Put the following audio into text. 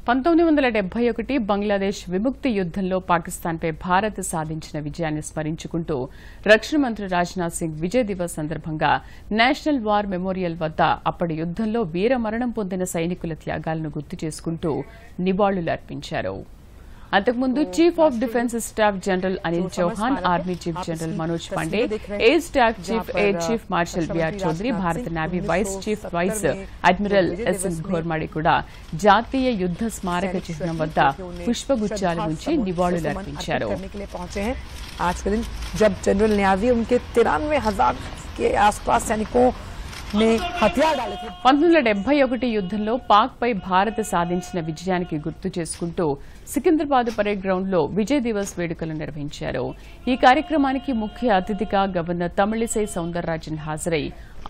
1971 బంగ్లాదేశ్ విముక్తి యుద్దంలో పాకిస్తాన్పై భారత్ సాధించిన విజయాన్ని స్మరించుకుంటూ రక్షణ మంత్రి రాజ్నాథ్ సింగ్ విజయ్ దివస్ సందర్భంగా నేషనల్ వార్ మెమోరియల్ వద్ద అప్పటి యుద్దంలో వీరమరణం పొందిన సైనికుల త్యాగాలను గుర్తు చేసుకుంటూ నివాళులర్పించారు. అంతకుముందు chief of defence staff general Anil Chauhan, army chief general Manoj Pande, air staff chief air chief marshal B R Chaudhari, భారత navy vice chief vice admiral S N Ghormade కూడా జాతీయ యుద్ద స్మారక చిహ్నం వద్ద పుష్పగుచ్చాలు ఉంచి నివాళులర్పించారు. आज के दिन जब जनरल न्यावी उनके 93,000 के आसपास सैनिकों ने हथियार डाले थे. 1971 యుద్దంలో పాక్ పై భారత్ సాధించిన విజయానికి గుర్తు చేసుకుంటూ సికింద్రాబాద్ పరేడ్ గ్రౌండ్ లో విజయ్ దివస్ వేడుకలు నిర్వహించారు. ఈ కార్యక్రమానికి ముఖ్య అతిథిగా గవర్నర్ తమిళిసై సౌందరరాజన్ హాజరై